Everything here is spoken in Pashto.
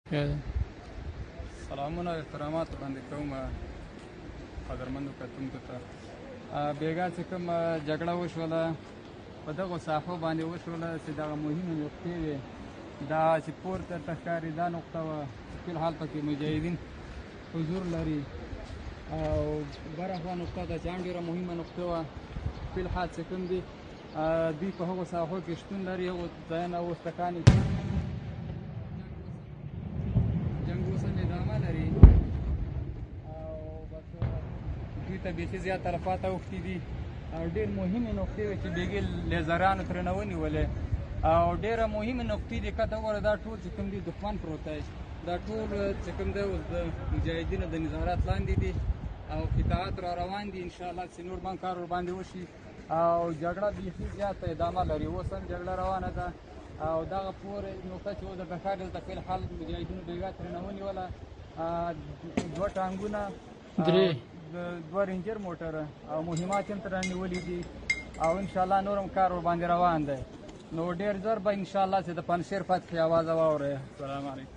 سلامونه احترامات وړاندې کوم قدرمنو کتونکو ته. بېګا چې کوم جګړه وشوله په دغو ساحو باندې وشوله چې دغه مهمې نقطې وې، دا چې پورته ته ښکاري دا نقطه وه چې فی الحال پکې مجاهدین حضور لري، او برخوا نقطه ده چې هم ډېره مهمه نقطه وه. فی الحال چې کوم دي دوی په هغو ساحو کې شتون لري، هغو ځایونه اوس ټکانې جنګ اوس هم ادامه لري، او بس دوی ته بیخي زیات تلفات اوښتي دي، او ډېر مهمې نقطې وې چې بېګې لیزرانو ترېنه ونیولې، او ډېره مهمې نقطې دي. که ته وګوره دا ټول چې کوم دي دښمن پروت دی، دا ټول چې کوم دی اوس د مجاهدینو د نظارت لاندې دي، او قطاعات را روان دي. انشاءالله چې نور هم کار ورباندې وشي، او جګړه بیخي زیاته ادامه لري. اوس هم جګړه روانه ده، او دغه پورې نقطه چې اوس درته ښکاري دلته فی الحال مجاهدینو بېګا ترېنه ونیوله، 2 ټانګونه، 2 رینجر موټره او مهمات هم ترېنه نیولي دي، او انشاءالله نور هم کار ورباندې روان دی. نو ډېر ژر به انشاءالله چې د پنجشیر فتحې اواز واورئ. السلام علیکم.